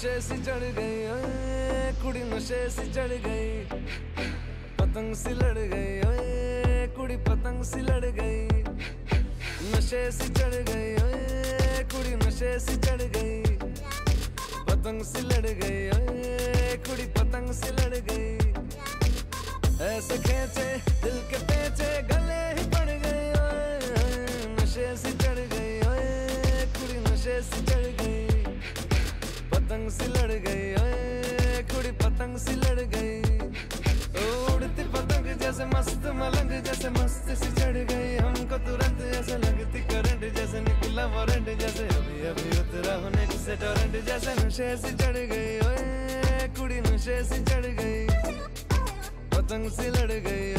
नशे सी चढ़ गई, ओए कुड़ी नशे सी चढ़ गई, पतंग सी लड़ गई, ओए कुड़ी पतंग सी लड़ गई, नशे सी चढ़ गई, ओए कुड़ी नशे सी चढ़ गई, पतंग सी लड़ गई, ओए कुड़ी पतंग सी लड़ गई। ऐसे खींचे दिल के पेचे गले ही पड़ गई, ओए नशे सी चढ़ गई, ओए कुड़ी नशे सी चढ़ गई, पतंग सी लड़ गई, ओए कुड़ी पतंग सी लड़ गई। उड़ती पतंग जैसे मस्त मलंग जैसे मस्त सी चढ़ गई, हमको तुरंत ऐसे लगती करंट जैसे निकला वारंट जैसे अभी अभी उतरा होने से टोरेंट जैसे नशे सी चढ़ गई, ओए कुड़ी नशे सी चढ़ गई, पतंग सी लड़ गई,